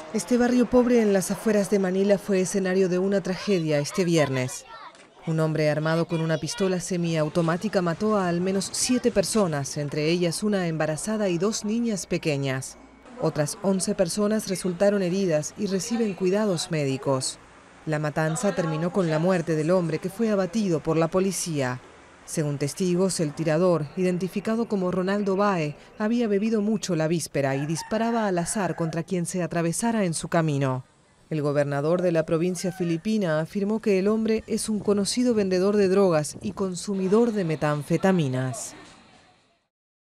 Este barrio pobre en las afueras de Manila fue escenario de una tragedia este viernes. Un hombre armado con una pistola semiautomática mató a al menos 7 personas, entre ellas una embarazada y 2 niñas pequeñas. Otras 11 personas resultaron heridas y reciben cuidados médicos. La matanza terminó con la muerte del hombre, que fue abatido por la policía. Según testigos, el tirador, identificado como Ronaldo Bae, había bebido mucho la víspera y disparaba al azar contra quien se atravesara en su camino. El gobernador de la provincia filipina afirmó que el hombre es un conocido vendedor de drogas y consumidor de metanfetaminas.